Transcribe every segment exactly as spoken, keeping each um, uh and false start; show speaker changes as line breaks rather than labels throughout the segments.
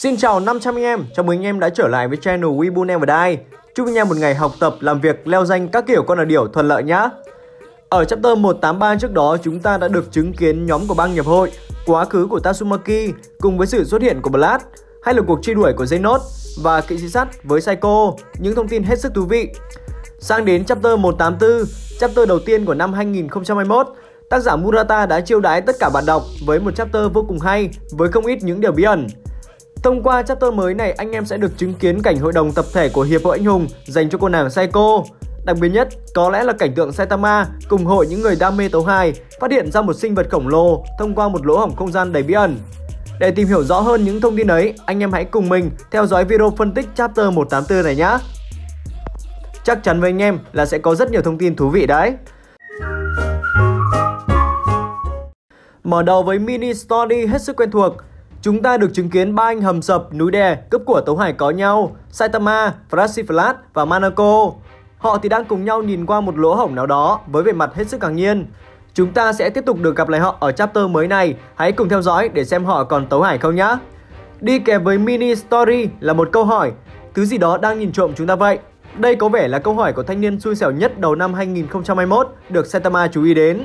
Xin chào năm trăm anh em, chào mừng anh em đã trở lại với channel Weibo Never Die. Chúc anh em một ngày học tập, làm việc, leo danh các kiểu con là điểu thuận lợi nhá. Ở chapter một tám ba trước đó, chúng ta đã được chứng kiến nhóm của bang nhập hội, quá khứ của Tatsumaki cùng với sự xuất hiện của Blood, hay là cuộc truy đuổi của Zenos và kỵ sĩ sắt với Psycho, những thông tin hết sức thú vị. Sang đến chapter một tám tư, chapter đầu tiên của năm hai nghìn không trăm hai mươi mốt, tác giả Murata đã chiêu đãi tất cả bạn đọc với một chapter vô cùng hay với không ít những điều bí ẩn. Thông qua chapter mới này, anh em sẽ được chứng kiến cảnh hội đồng tập thể của Hiệp hội Anh Hùng dành cho cô nàng Psycho. Đặc biệt nhất có lẽ là cảnh tượng Saitama cùng hội những người đam mê tấu hài phát hiện ra một sinh vật khổng lồ thông qua một lỗ hổng không gian đầy bí ẩn. Để tìm hiểu rõ hơn những thông tin ấy, anh em hãy cùng mình theo dõi video phân tích chapter một tám tư này nhé. Chắc chắn với anh em là sẽ có rất nhiều thông tin thú vị đấy. Mở đầu với mini story hết sức quen thuộc. Chúng ta được chứng kiến ba anh hầm sập, núi đè, cướp của tấu hài có nhau, Saitama, Frasiflat và Manako. Họ thì đang cùng nhau nhìn qua một lỗ hổng nào đó với vẻ mặt hết sức ngạc nhiên. Chúng ta sẽ tiếp tục được gặp lại họ ở chapter mới này, hãy cùng theo dõi để xem họ còn tấu hài không nhá. Đi kèm với mini story là một câu hỏi, thứ gì đó đang nhìn trộm chúng ta vậy? Đây có vẻ là câu hỏi của thanh niên xui xẻo nhất đầu năm hai nghìn không trăm hai mươi mốt được Saitama chú ý đến.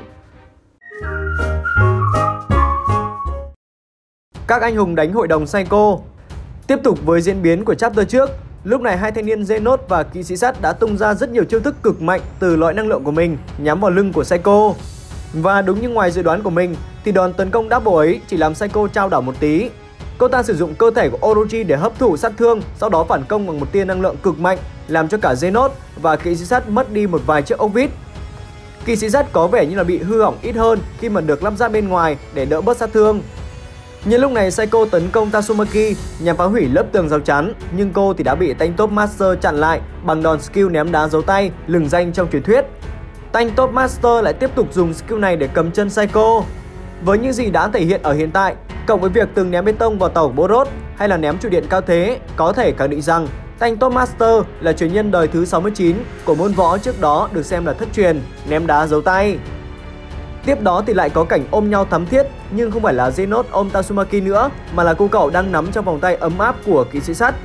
Các anh hùng đánh hội đồng Psycho. Tiếp tục với diễn biến của chapter trước, lúc này hai thanh niên Zenos và kỵ sĩ sắt đã tung ra rất nhiều chiêu thức cực mạnh từ loại năng lượng của mình nhắm vào lưng của Psycho. Và đúng như ngoài dự đoán của mình thì đòn tấn công double ấy chỉ làm Psycho trao đảo một tí. Cô ta sử dụng cơ thể của Orochi để hấp thụ sát thương, sau đó phản công bằng một tia năng lượng cực mạnh làm cho cả Zenos và kỵ sĩ sắt mất đi một vài chiếc ốc vít. Kỵ sĩ sắt có vẻ như là bị hư hỏng ít hơn khi mà được lắp ráp bên ngoài để đỡ bớt sát thương. Nhưng lúc này Psycho tấn công Tatsumaki nhằm phá hủy lớp tường rào chắn, nhưng cô thì đã bị Tank Top Master chặn lại bằng đòn skill ném đá dấu tay lừng danh trong truyền thuyết. Tank Top Master lại tiếp tục dùng skill này để cầm chân Psycho. Với những gì đã thể hiện ở hiện tại, cộng với việc từng ném bê tông vào tàu Boros hay là ném trụ điện cao thế, có thể khẳng định rằng Tank Top Master là truyền nhân đời thứ sáu mươi chín của môn võ trước đó được xem là thất truyền ném đá dấu tay. Tiếp đó thì lại có cảnh ôm nhau thắm thiết, nhưng không phải là Zenos ôm Tatsumaki nữa mà là cô cậu đang nắm trong vòng tay ấm áp của kỵ sĩ sắt.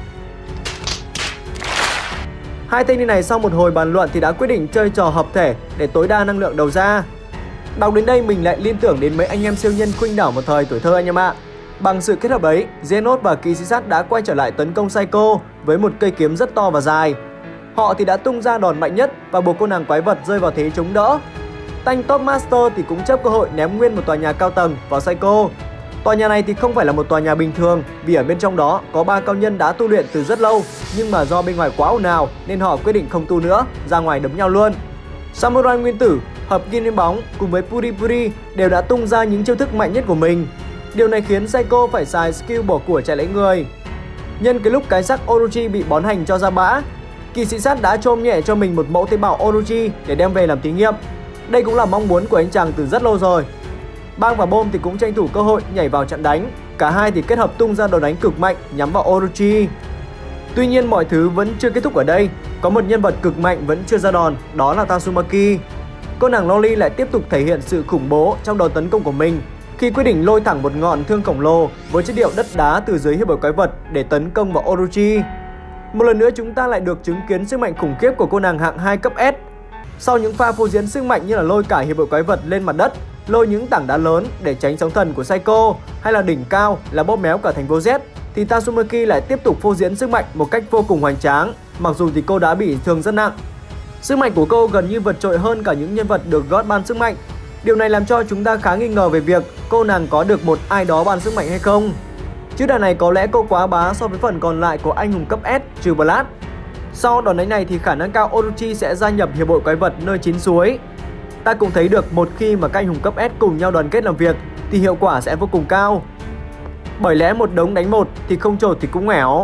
Hai thanh niên này sau một hồi bàn luận thì đã quyết định chơi trò hợp thể để tối đa năng lượng đầu ra. Đọc đến đây mình lại liên tưởng đến mấy anh em siêu nhân khuynh đảo một thời tuổi thơ anh em ạ. Bằng sự kết hợp ấy, Zenos và kỵ sĩ sắt đã quay trở lại tấn công Psycho với một cây kiếm rất to và dài. Họ thì đã tung ra đòn mạnh nhất và buộc cô nàng quái vật rơi vào thế chống đỡ. Tank Top Master thì cũng chấp cơ hội ném nguyên một tòa nhà cao tầng vào Psycho. Tòa nhà này thì không phải là một tòa nhà bình thường vì ở bên trong đó có ba cao nhân đã tu luyện từ rất lâu, nhưng mà do bên ngoài quá ồn ào nên họ quyết định không tu nữa, ra ngoài đấm nhau luôn. Samurai nguyên tử, hợp kim ném bóng cùng với Puri Puri đều đã tung ra những chiêu thức mạnh nhất của mình. Điều này khiến Psycho phải xài skill bỏ của chạy lấy người. Nhân cái lúc cái xác Orochi bị bón hành cho ra bã, kỵ sĩ sắt đã chôm nhẹ cho mình một mẫu tế bào Orochi để đem về làm thí nghiệm. Đây cũng là mong muốn của anh chàng từ rất lâu rồi. Bang và Bom thì cũng tranh thủ cơ hội nhảy vào trận đánh. Cả hai thì kết hợp tung ra đòn đánh cực mạnh nhắm vào Orochi. Tuy nhiên mọi thứ vẫn chưa kết thúc ở đây. Có một nhân vật cực mạnh vẫn chưa ra đòn, đó là Tatsumaki. Cô nàng Loli lại tiếp tục thể hiện sự khủng bố trong đòn tấn công của mình khi quyết định lôi thẳng một ngọn thương khổng lồ với chất liệu đất đá từ dưới hiệp hội quái vật để tấn công vào Orochi. Một lần nữa chúng ta lại được chứng kiến sức mạnh khủng khiếp của cô nàng hạng hai cấp S. Sau những pha phô diễn sức mạnh như là lôi cả hiệp hội quái vật lên mặt đất, lôi những tảng đá lớn để tránh sóng thần của Psycho, hay là đỉnh cao là bóp méo cả thành phố Z, thì Tatsumaki lại tiếp tục phô diễn sức mạnh một cách vô cùng hoành tráng, mặc dù thì cô đã bị thương rất nặng. Sức mạnh của cô gần như vượt trội hơn cả những nhân vật được God ban sức mạnh. Điều này làm cho chúng ta khá nghi ngờ về việc cô nàng có được một ai đó ban sức mạnh hay không. Chứ đợt này có lẽ cô quá bá so với phần còn lại của anh hùng cấp S trừ Blood. Sau đòn đánh này thì khả năng cao Orochi sẽ gia nhập hiệp hội quái vật nơi chín suối. Ta cũng thấy được một khi mà các anh hùng cấp S cùng nhau đoàn kết làm việc thì hiệu quả sẽ vô cùng cao. Bởi lẽ một đống đánh một thì không trột thì cũng nghèo.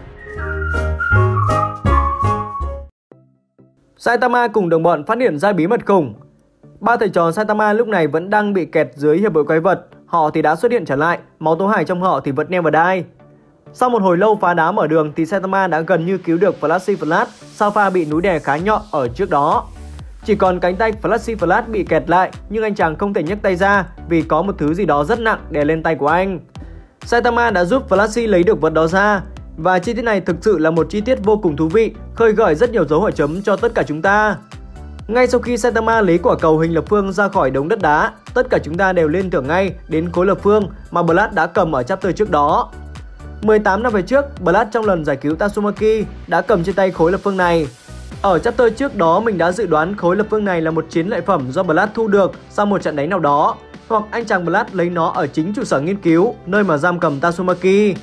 Saitama cùng đồng bọn phát hiện ra bí mật khủng. Ba thầy trò Saitama lúc này vẫn đang bị kẹt dưới hiệp hội quái vật. Họ thì đã xuất hiện trở lại, máu tố hài trong họ thì vẫn never die. Sau một hồi lâu phá đá mở đường thì Saitama đã gần như cứu được Frasiflat sau pha bị núi đè khá nhọn ở trước đó. Chỉ còn cánh tay Frasiflat bị kẹt lại, nhưng anh chàng không thể nhấc tay ra vì có một thứ gì đó rất nặng đè lên tay của anh. Saitama đã giúp Flashy lấy được vật đó ra. Và chi tiết này thực sự là một chi tiết vô cùng thú vị, khơi gợi rất nhiều dấu hỏi chấm cho tất cả chúng ta. Ngay sau khi Saitama lấy quả cầu hình lập phương ra khỏi đống đất đá, tất cả chúng ta đều liên tưởng ngay đến khối lập phương mà Blood đã cầm ở chapter trước đó. mười tám năm về trước, Blood trong lần giải cứu Tatsumaki đã cầm trên tay khối lập phương này. Ở chapter trước đó mình đã dự đoán khối lập phương này là một chiến lợi phẩm do Blood thu được sau một trận đánh nào đó, hoặc anh chàng Blood lấy nó ở chính trụ sở nghiên cứu, nơi mà giam cầm Tatsumaki.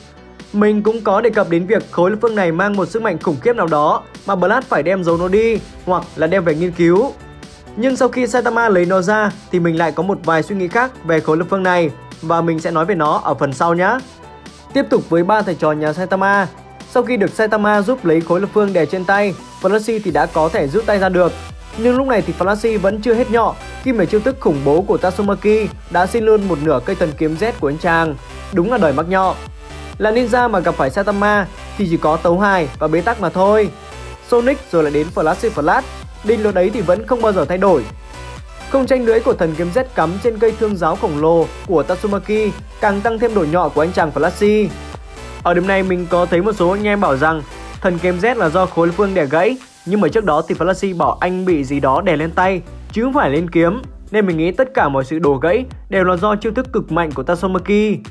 Mình cũng có đề cập đến việc khối lập phương này mang một sức mạnh khủng khiếp nào đó mà Blood phải đem giấu nó đi, hoặc là đem về nghiên cứu. Nhưng sau khi Saitama lấy nó ra thì mình lại có một vài suy nghĩ khác về khối lập phương này, và mình sẽ nói về nó ở phần sau nhé. Tiếp tục với ba thầy trò nhà Saitama. Sau khi được Saitama giúp lấy khối lập phương đè trên tay, Flashy thì đã có thể rút tay ra được. Nhưng lúc này thì Flashy vẫn chưa hết nhọ khi mà chiêu thức khủng bố của Tatsumaki đã xin luôn một nửa cây thần kiếm Z của anh chàng. Đúng là đời mắc nhọ. Là ninja mà gặp phải Saitama thì chỉ có tấu hài và bế tắc mà thôi. Sonic rồi lại đến Flashy Flash, định luật đấy thì vẫn không bao giờ thay đổi. Không tranh lưỡi của thần kiếm Z cắm trên cây thương giáo khổng lồ của Tatsumaki càng tăng thêm độ nhọ của anh chàng Flashy. Ở điểm này mình có thấy một số anh em bảo rằng thần kiếm Z là do khối lập phương đè gãy, nhưng mà trước đó thì Flashy bảo anh bị gì đó đè lên tay chứ không phải lên kiếm, nên mình nghĩ tất cả mọi sự đổ gãy đều là do chiêu thức cực mạnh của Tatsumaki.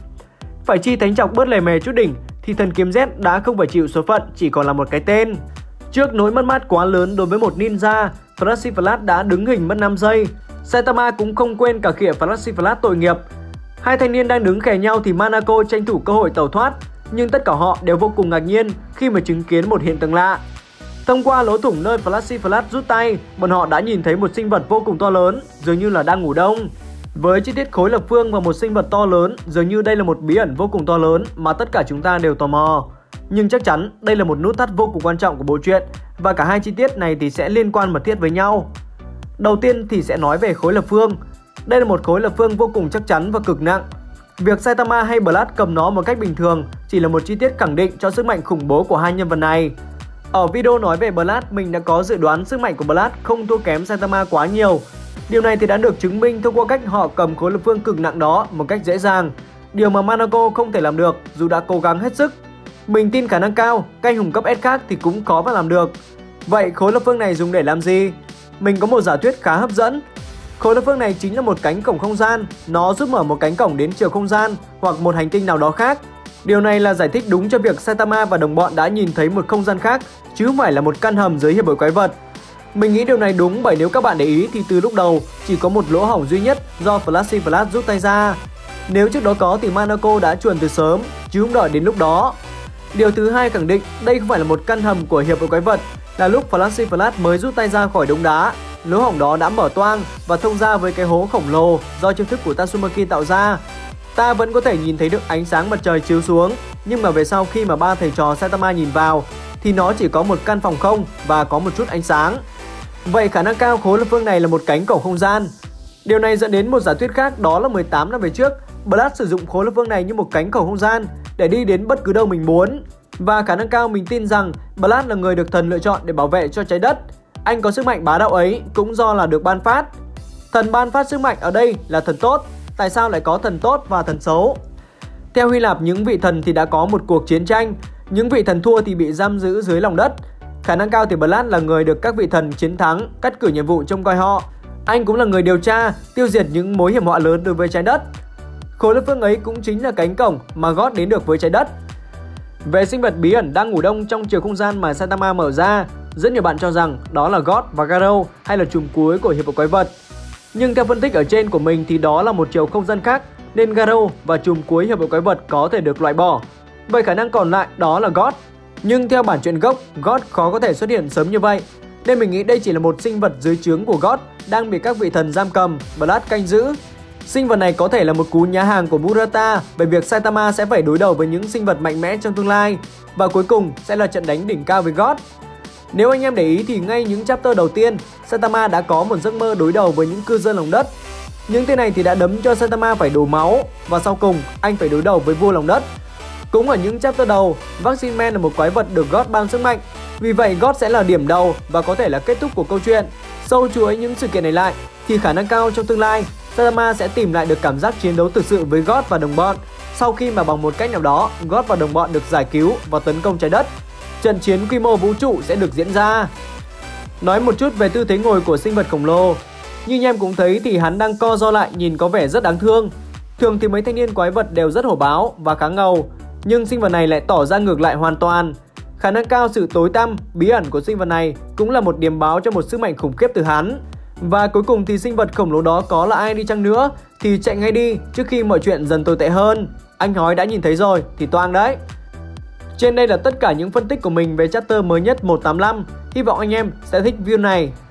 Phải chi thánh chọc bớt lề mề chút đỉnh thì thần kiếm Z đã không phải chịu số phận, chỉ còn là một cái tên. Trước nỗi mất mát quá lớn đối với một ninja, Flashy Flash đã đứng hình mất năm giây. Saitama cũng không quên cả khịa Flashy Flash tội nghiệp. Hai thanh niên đang đứng kề nhau thì Manako tranh thủ cơ hội tẩu thoát, nhưng tất cả họ đều vô cùng ngạc nhiên khi mà chứng kiến một hiện tượng lạ. Thông qua lỗ thủng nơi Flashy Flash rút tay, bọn họ đã nhìn thấy một sinh vật vô cùng to lớn, dường như là đang ngủ đông. Với chi tiết khối lập phương và một sinh vật to lớn, dường như đây là một bí ẩn vô cùng to lớn mà tất cả chúng ta đều tò mò. Nhưng chắc chắn đây là một nút thắt vô cùng quan trọng của bộ truyện, và cả hai chi tiết này thì sẽ liên quan mật thiết với nhau. Đầu tiên thì sẽ nói về khối lập phương. Đây là một khối lập phương vô cùng chắc chắn và cực nặng. Việc Saitama hay Blood cầm nó một cách bình thường chỉ là một chi tiết khẳng định cho sức mạnh khủng bố của hai nhân vật này. Ở video nói về Blood, mình đã có dự đoán sức mạnh của Blood không thua kém Saitama quá nhiều. Điều này thì đã được chứng minh thông qua cách họ cầm khối lập phương cực nặng đó một cách dễ dàng, điều mà Manako không thể làm được dù đã cố gắng hết sức. Mình tin khả năng cao, các anh hùng cấp S khác thì cũng khó mà làm được. Vậy khối lập phương này dùng để làm gì? Mình có một giả thuyết khá hấp dẫn. Khối lập phương này chính là một cánh cổng không gian, nó giúp mở một cánh cổng đến chiều không gian hoặc một hành tinh nào đó khác. Điều này là giải thích đúng cho việc Saitama và đồng bọn đã nhìn thấy một không gian khác, chứ không phải là một căn hầm dưới hiệp hội quái vật. Mình nghĩ điều này đúng bởi nếu các bạn để ý thì từ lúc đầu chỉ có một lỗ hổng duy nhất do Flashy Flash rút tay ra. Nếu trước đó có thì Manako đã chuồn từ sớm, chứ không đợi đến lúc đó. Điều thứ hai khẳng định đây không phải là một căn hầm của hiệp hội quái vật, là lúc Flashy Flash mới rút tay ra khỏi đống đá, lỗ hổng đó đã mở toang và thông ra với cái hố khổng lồ do chiêu thức của Tatsumaki tạo ra. Ta vẫn có thể nhìn thấy được ánh sáng mặt trời chiếu xuống, nhưng mà về sau khi mà ba thầy trò Saitama nhìn vào thì nó chỉ có một căn phòng không và có một chút ánh sáng. Vậy khả năng cao khối lập phương này là một cánh cổng không gian. Điều này dẫn đến một giả thuyết khác, đó là mười tám năm về trước, Blood sử dụng khối lập phương này như một cánh cổng không gian để đi đến bất cứ đâu mình muốn. Và khả năng cao mình tin rằng Blood là người được thần lựa chọn để bảo vệ cho trái đất. Anh có sức mạnh bá đạo ấy cũng do là được ban phát. Thần ban phát sức mạnh ở đây là thần tốt. Tại sao lại có thần tốt và thần xấu? Theo Hy Lạp, những vị thần thì đã có một cuộc chiến tranh. Những vị thần thua thì bị giam giữ dưới lòng đất. Khả năng cao thì Blood là người được các vị thần chiến thắng cắt cử nhiệm vụ trông coi họ. Anh cũng là người điều tra, tiêu diệt những mối hiểm họa lớn đối với trái đất. Khối lập phương ấy cũng chính là cánh cổng mà God đến được với trái đất. Về sinh vật bí ẩn đang ngủ đông trong chiều không gian mà Saitama mở ra, rất nhiều bạn cho rằng đó là God và Garo, hay là chùm cuối của hiệp hội quái vật. Nhưng theo phân tích ở trên của mình thì đó là một chiều không gian khác, nên Garo và chùm cuối hiệp hội quái vật có thể được loại bỏ. Vậy khả năng còn lại đó là God. Nhưng theo bản truyện gốc, God khó có thể xuất hiện sớm như vậy, nên mình nghĩ đây chỉ là một sinh vật dưới trướng của God đang bị các vị thần giam cầm, Blood canh giữ. Sinh vật này có thể là một cú nhá hàng của Murata về việc Saitama sẽ phải đối đầu với những sinh vật mạnh mẽ trong tương lai, và cuối cùng sẽ là trận đánh đỉnh cao với God. Nếu anh em để ý thì ngay những chapter đầu tiên, Saitama đã có một giấc mơ đối đầu với những cư dân lòng đất. Những tên này thì đã đấm cho Saitama phải đổ máu, và sau cùng anh phải đối đầu với vua lòng đất. Cũng ở những chapter đầu, Vaccine Man là một quái vật được God ban sức mạnh. Vì vậy God sẽ là điểm đầu và có thể là kết thúc của câu chuyện. Sâu chuỗi những sự kiện này lại thì khả năng cao trong tương lai Saitama sẽ tìm lại được cảm giác chiến đấu thực sự với God và đồng bọn. sau khi mà bằng một cách nào đó God và đồng bọn được giải cứu và tấn công trái đất. Trận chiến quy mô vũ trụ sẽ được diễn ra. Nói một chút về tư thế ngồi của sinh vật khổng lồ. Như anh em cũng thấy thì hắn đang co ro lại nhìn có vẻ rất đáng thương. Thường thì mấy thanh niên quái vật đều rất hổ báo và khá ngầu, nhưng sinh vật này lại tỏ ra ngược lại hoàn toàn. Khả năng cao sự tối tăm, bí ẩn của sinh vật này cũng là một điểm báo cho một sức mạnh khủng khiếp từ hắn. Và cuối cùng thì sinh vật khổng lồ đó có là ai đi chăng nữa thì chạy ngay đi trước khi mọi chuyện dần tồi tệ hơn. Anh hói đã nhìn thấy rồi thì toang đấy. Trên đây là tất cả những phân tích của mình về chapter mới nhất một tám lăm. Hy vọng anh em sẽ thích video này.